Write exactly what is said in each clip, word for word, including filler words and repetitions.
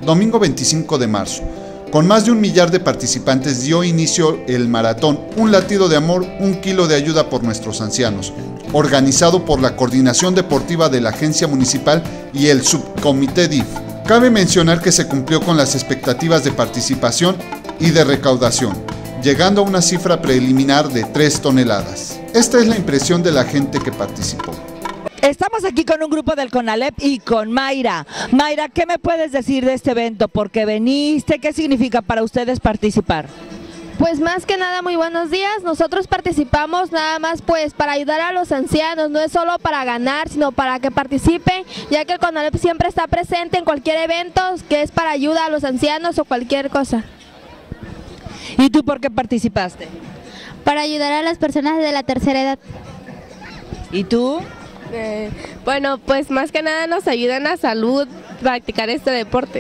domingo veinticinco de marzo. Con más de un millar de participantes dio inicio el maratón Un latido de amor, un kilo de ayuda por nuestros ancianos, organizado por la Coordinación Deportiva de la Agencia Municipal y el Subcomité D I F. Cabe mencionar que se cumplió con las expectativas de participación y de recaudación, llegando a una cifra preliminar de tres toneladas. Esta es la impresión de la gente que participó. Estamos aquí con un grupo del CONALEP y con Mayra. Mayra, ¿qué me puedes decir de este evento? ¿Por qué veniste? ¿Qué significa para ustedes participar? Pues más que nada, muy buenos días. Nosotros participamos nada más pues para ayudar a los ancianos, no es solo para ganar, sino para que participen, ya que el CONALEP siempre está presente en cualquier evento que es para ayuda a los ancianos o cualquier cosa. ¿Y tú por qué participaste? Para ayudar a las personas de la tercera edad. ¿Y tú? Eh, bueno, pues más que nada nos ayudan a salud, practicar este deporte.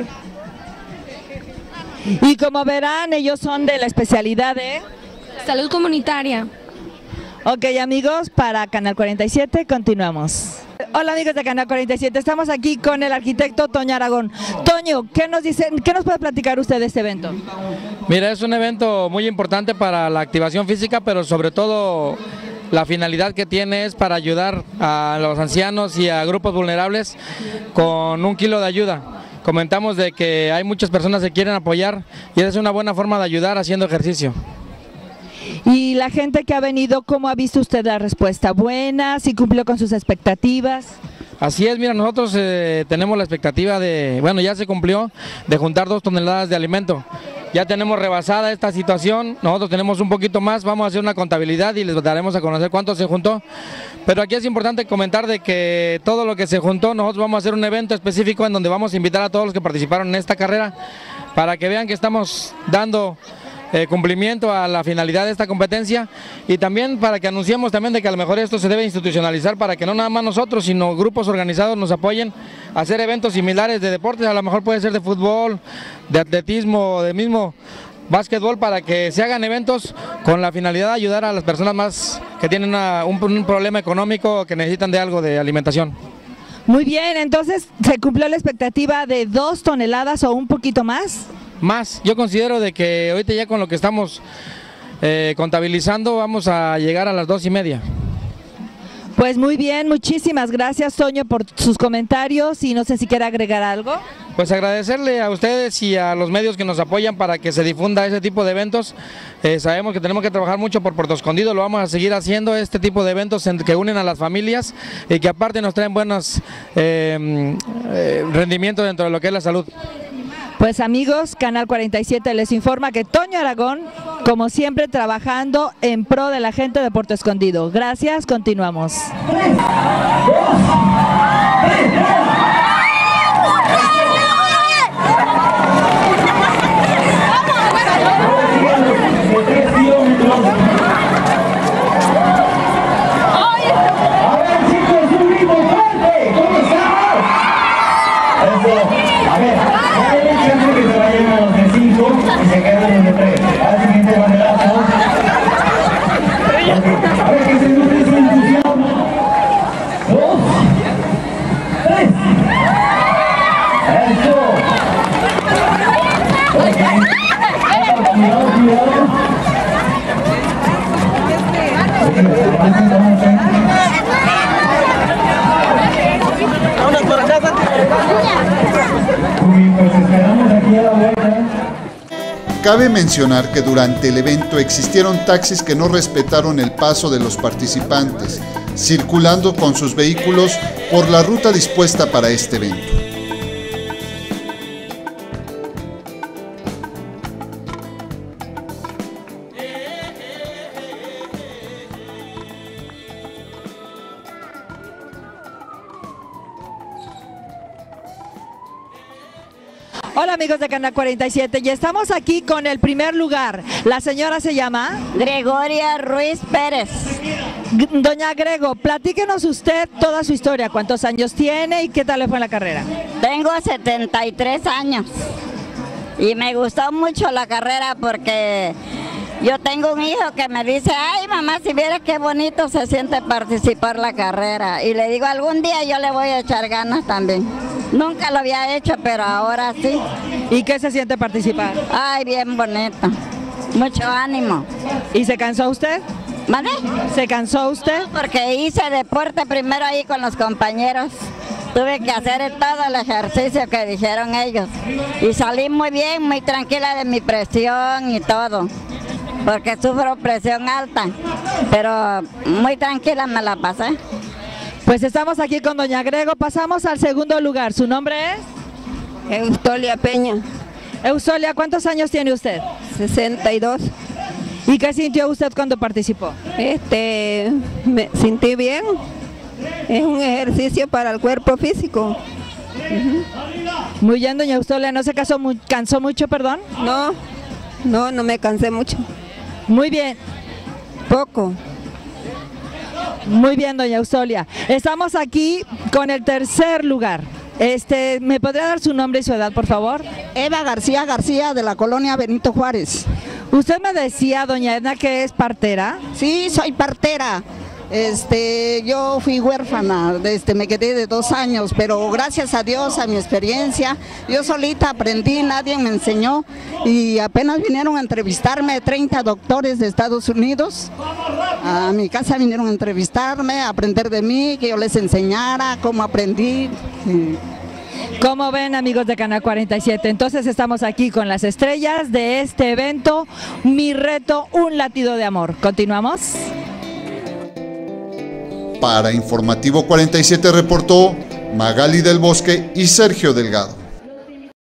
Y como verán, ellos son de la especialidad de salud comunitaria. Ok, amigos, para Canal cuarenta y siete continuamos. Hola amigos de Canal cuarenta y siete, estamos aquí con el arquitecto Toño Aragón. Toño, ¿qué nos dicen, qué nos puede platicar usted de este evento? Mira, es un evento muy importante para la activación física, pero sobre todo la finalidad que tiene es para ayudar a los ancianos y a grupos vulnerables con un kilo de ayuda. Comentamos de que hay muchas personas que quieren apoyar y esa es una buena forma de ayudar haciendo ejercicio. Y la gente que ha venido, ¿cómo ha visto usted la respuesta? ¿Buena? ¿Sí cumplió con sus expectativas? Así es, mira, nosotros eh, tenemos la expectativa de, bueno, ya se cumplió, de juntar dos toneladas de alimento. Ya tenemos rebasada esta situación, nosotros tenemos un poquito más, vamos a hacer una contabilidad y les daremos a conocer cuánto se juntó. Pero aquí es importante comentar de que todo lo que se juntó, nosotros vamos a hacer un evento específico en donde vamos a invitar a todos los que participaron en esta carrera para que vean que estamos dando Eh, cumplimiento a la finalidad de esta competencia y también para que anunciemos también de que a lo mejor esto se debe institucionalizar para que no nada más nosotros sino grupos organizados nos apoyen a hacer eventos similares de deportes, a lo mejor puede ser de fútbol, de atletismo, de mismo básquetbol, para que se hagan eventos con la finalidad de ayudar a las personas más que tienen una, un, un problema económico o que necesitan de algo de alimentación. Muy bien, entonces se cumplió la expectativa de dos toneladas o un poquito más. Más, yo considero de que ahorita ya con lo que estamos eh, contabilizando vamos a llegar a las dos y media. Pues muy bien, muchísimas gracias Toño por sus comentarios y no sé si quiere agregar algo. Pues agradecerle a ustedes y a los medios que nos apoyan para que se difunda ese tipo de eventos. Eh, sabemos que tenemos que trabajar mucho por Puerto Escondido, lo vamos a seguir haciendo, este tipo de eventos que unen a las familias y que aparte nos traen buenos eh, eh, rendimientos dentro de lo que es la salud. Pues amigos, Canal cuarenta y siete les informa que Toño Aragón, como siempre, trabajando en pro de la gente de Puerto Escondido. Gracias, continuamos. tres, dos, tres, Cabe mencionar que durante el evento existieron taxis que no respetaron el paso de los participantes, circulando con sus vehículos por la ruta dispuesta para este evento. Hola amigos de Canal cuarenta y siete, y estamos aquí con el primer lugar. La señora se llama Gregoria Ruiz Pérez. Doña Grego, platíquenos usted toda su historia, cuántos años tiene y qué tal le fue en la carrera. Tengo setenta y tres años y me gustó mucho la carrera porque yo tengo un hijo que me dice, ay mamá, si vieras qué bonito se siente participar la carrera, y le digo, algún día yo le voy a echar ganas también. Nunca lo había hecho, pero ahora sí. ¿Y qué se siente participar? Ay, bien bonito. Mucho ánimo. ¿Y se cansó usted? ¿Vale? ¿Se cansó usted? Porque hice deporte primero ahí con los compañeros. Tuve que hacer todo el ejercicio que dijeron ellos. Y salí muy bien, muy tranquila de mi presión y todo. Porque sufro presión alta. Pero muy tranquila me la pasé. Pues estamos aquí con doña Grego. Pasamos al segundo lugar. ¿Su nombre es? Eustolia Peña. Eustolia, ¿cuántos años tiene usted? sesenta y dos. ¿Y qué sintió usted cuando participó? Este, me sentí bien. Es un ejercicio para el cuerpo físico. Uh-huh. Muy bien, doña Eustolia. ¿No se cansó, muy, cansó mucho, perdón? No, no, no me cansé mucho. Muy bien. Poco. Muy bien, doña Eustolia. Estamos aquí con el tercer lugar. Este, ¿me podría dar su nombre y su edad, por favor? Eva García García, de la colonia Benito Juárez. Usted me decía, doña Edna, que es partera. Sí, soy partera. Este, yo fui huérfana, este, me quedé de dos años, pero gracias a Dios, a mi experiencia, yo solita aprendí, nadie me enseñó y apenas vinieron a entrevistarme treinta doctores de Estados Unidos. A mi casa vinieron a entrevistarme, a aprender de mí, que yo les enseñara cómo aprendí. Sí. Como ven, amigos de Canal cuarenta y siete, entonces estamos aquí con las estrellas de este evento, Mi Reto, un latido de amor. ¿Continuamos? Para Informativo cuarenta y siete reportó Magali del Bosque y Sergio Delgado.